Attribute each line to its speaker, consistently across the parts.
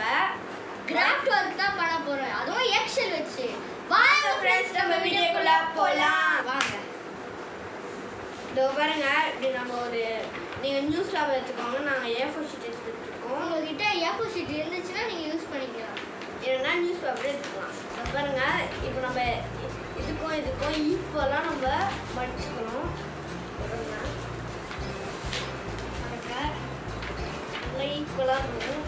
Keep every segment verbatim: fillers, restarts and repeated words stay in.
Speaker 1: Craft work தான் பண்ண போறோம். அதுவும் எக்ஸல் வச்சு. வாங்க ஃப்ரெண்ட்ஸ் நம்ம வீடியோக்குள்ள போலாம். வாங்க. இதோ பாருங்க, இப்படி நம்ம ஒரு நீங்க நியூஸ் லேப் எடுத்துக்கோங்க. நாங்க ஏ ஃபோர் ஷீட் எடுத்துருக்கோம். உங்ககிட்ட ஏ ஃபோர் ஷீட் இருந்துச்சுன்னா நீங்க யூஸ் பண்ணிக்கலாம். இல்லைன்னா நியூஸ் பேப்பர் எடுத்துக்கலாம். இதோ பாருங்க, இப்போ நம்ம இதுக்கும் இதுக்கும் ஈக்குவலாக நம்ம மடிச்சுக்கணும். பாருங்க நல்லா ஈக்குவலாக இருக்கணும்.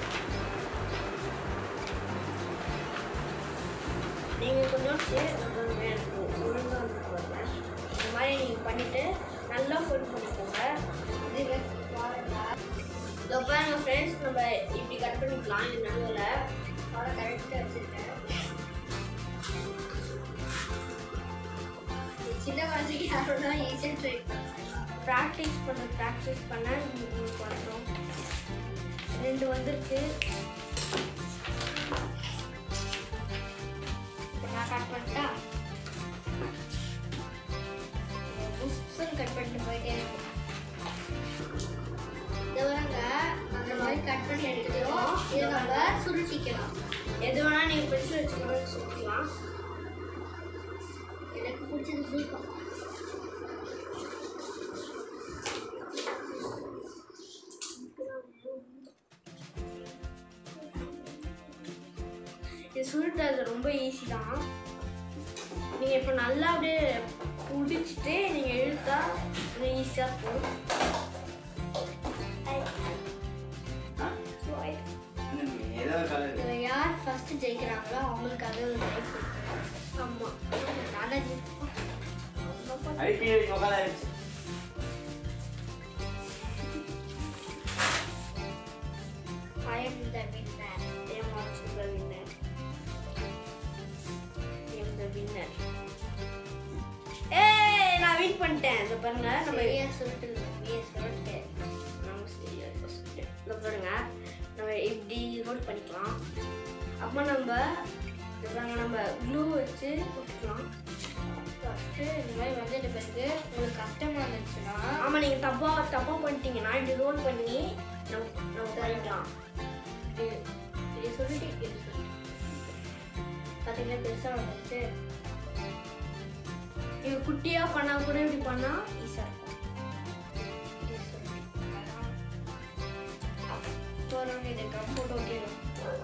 Speaker 1: நீங்கள் கொஞ்சம் எனக்கு ஒழுங்காக வந்துருப்பாங்க. இந்த மாதிரி நீங்கள் பண்ணிவிட்டு நல்லா ஃபோல்ட் பண்ணிக்கோங்க. இது இதோ பாருங்க ஃப்ரெண்ட்ஸ், நம்ம இப்படி கட் பண்ணிக்கலாம். இது நடுவில் அவ்வளோ கரெக்டாக வச்சுருக்கேன். சின்ன குழந்தைக்கு யாரோட ஈஸியாக ட்ரை பண்ணலாம். ப்ராக்டிஸ் பண்ண ப்ராக்டிஸ் பண்ண உங்களுக்கு பண்ணுறோம். ரெண்டு வந்திருக்கு. நான் கட் பண்ணிட்டா புஷ்ஷுன்னு கட் பண்ணிட்டு போயிட்டே இருக்கும். இதுவரைங்க அந்த மாதிரி கட் பண்ணி எடுத்துக்கிறோம். இதை நம்ம சுருட்டிக்கலாம். எது வேணால் நீங்கள் பிடிச்சி வச்சுக்கணும், சுருட்டிக்கலாம். எனக்கு பிடிச்சது பிடிக்கும். இது சுருட்டுறது ரொம்ப ஈஸி தான். நீங்கள் இப்போ நல்லா அப்படியே பிடிச்சிட்டு நீங்கள் இழுத்தா ஈஸியாக இருக்கும். யார் ஃபர்ஸ்ட் ஜெயிக்கிறாங்களோ அவங்களுக்காக ஒரு லைஃப் கொடுக்கணும். ஆமாம், நல்லா ஜெயிப்போம். I am the winner. I am also the winner. I am the winner. ஏய், நான் வின் பண்ணிட்டேன். இத பாருங்க, நம்ம ஏ சொல்லிட்டு ஏ சொல்லிட்டு நம்ம சரியா சொல்லிட்டு. இத பாருங்க, நம்ம இப்படி ரோல் பண்ணிக்கலாம். அப்போ நம்ம இத பாருங்க, நம்ம க்ளூ வச்சு ஒட்டிக்கலாம். ஃபர்ஸ்ட் இந்த மாதிரி வந்து இந்த பிறகு உங்களுக்கு கஷ்டமா இருந்துச்சுன்னா, ஆமா நீங்க தப்பா தப்பா பண்ணிட்டீங்கன்னா இப்படி ரோல் பண்ணி நம்ம நம்ம பண்ணிக்கலாம். இது சொல்லிட்டு இது சொல்லிட்டு பார்த்தீங்கன்னா பெருசாக வந்துச்சு. இது குட்டியாக பண்ணால் கூட இப்படி பண்ணால் ஈஸியாக இருக்கும். இது சொல்லிட்டு போகிறவங்க இதை கம்போர்ட் ஓட்டிடும்.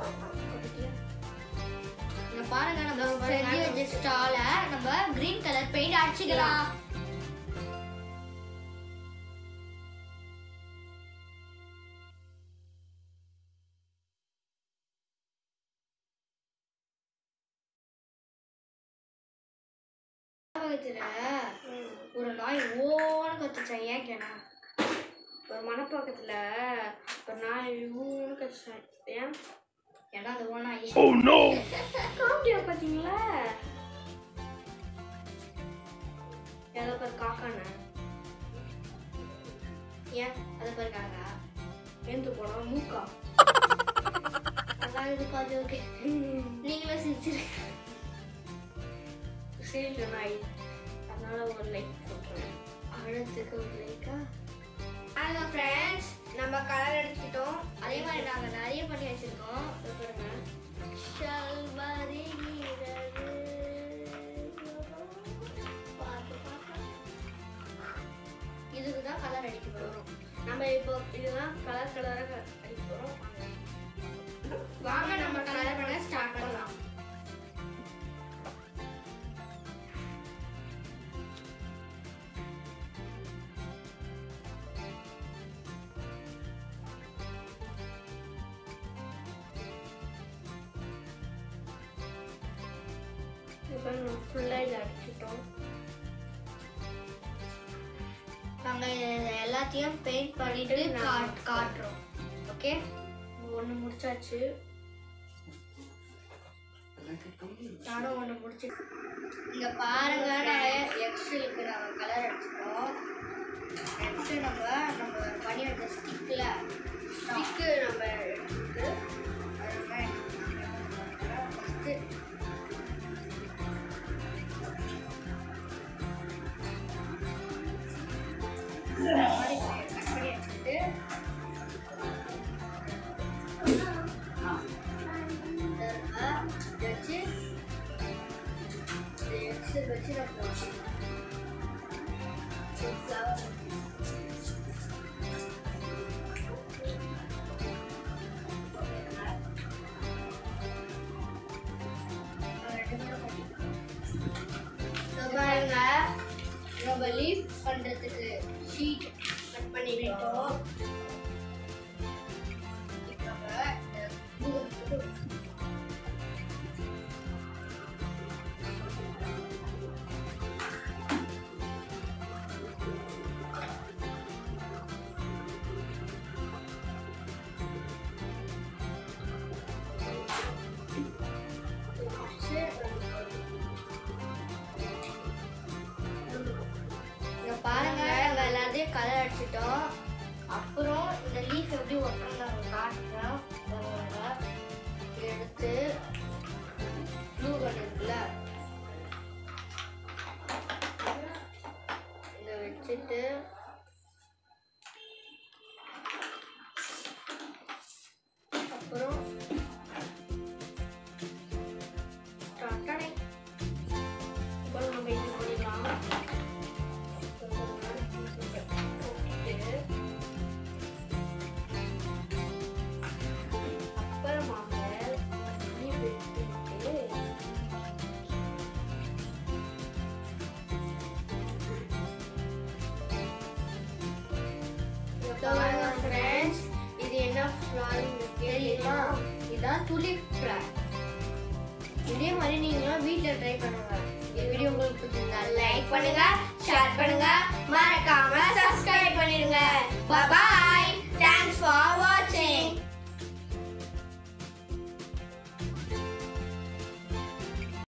Speaker 1: இங்கே பாருங்க, நம்ம செஞ்சு வச்ச ஸ்டாலை நம்ம கிரீன் கலர் பெயிண்ட் அடிச்சுக்கலாம். ஒரு நாய் ஓன்னு கத்துச்சேன். ஏன் கேனா ஒரு மனப்பக்கத்துல ஒரு நாய் ஊன்னு கத்துச்சேன். ஏன் ஏன்னா அது ஓனாய். காமெடியா பாத்தீங்களா? ஏதோ பேர் காக்கான. ஏன் அதை பேர் காக்கா எழுந்து போனா மூக்கா அதான் இது பாதி. ஓகே, நீங்களும் சிரிச்சிரு சிரிச்ச நாய். அதனால ஒரு லைக் போட்டுறேன். அடுத்துக்கு ஒரு லைக்கா. ஹலோ ஃப்ரெண்ட்ஸ், நம்ம கலர் அடிச்சுக்கிட்டோம். அதே மாதிரி நாங்கள் நிறைய பண்ணி வச்சுருக்கோம். பாருங்க, இதுக்கு தான் கலர் அடிக்க போகிறோம். நம்ம இப்போ இதுதான் கலர் கலராக அடிக்க போகிறோம். வாங்க நம்ம கலர் பண்ண ஸ்டார்ட் பண்ணலாம். ஃபுல்லாக இதை அடிச்சிட்டோம். நாங்கள் எல்லாத்தையும் பெயிண்ட் பண்ணிட்டு காட்டுறோம். ஓகே, ஒன்று முடிச்சாச்சு. நானும் ஒன்று முடிச்சு. இங்கே பாருங்க, நாங்கள் எக்ஸலுக்கு நாங்கள் கலர் அடிச்சிட்டோம். நெக்ஸ்ட்டு நம்ம நம்ம பண்ணி வச்ச ஸ்டிக்கில் ஸ்டிக்கு நம்ம எடுத்து ஃபஸ்ட்டு கட் பண்ணி வச்சுட்டு வச்சு ஃப்ளவர் பாருங்க நம்ம லீஃப் பண்றதுக்கு ஷீட் கட் பண்ணிட்டோம். பாருங்க நம்ம எல்லாத்தையும் கலர் அடிச்சிட்டோம். அப்புறம் இந்த லீஃப் எப்படி ஒட்டணும் நாங்கள் காட்டுறோம். எடுத்து ப்ளூ கலர் இருக்குல்ல இதை வச்சுட்டு அப்புறம் அப்புறம் நம்ம இது பண்ணிடலாம். ஃப்ரெண்ட்ஸ் இது என்ன ஃப்ளவரிங் கேளுங்களா? இதுதான் துலிப் ஃப்ளவர். இதே மாதிரி நீங்களும் வீட்டில் ட்ரை பண்ணுங்க. இந்த வீடியோ உங்களுக்கு பிடிச்சிருந்தா லைக் பண்ணுங்க, ஷேர் பண்ணுங்க, மறக்காம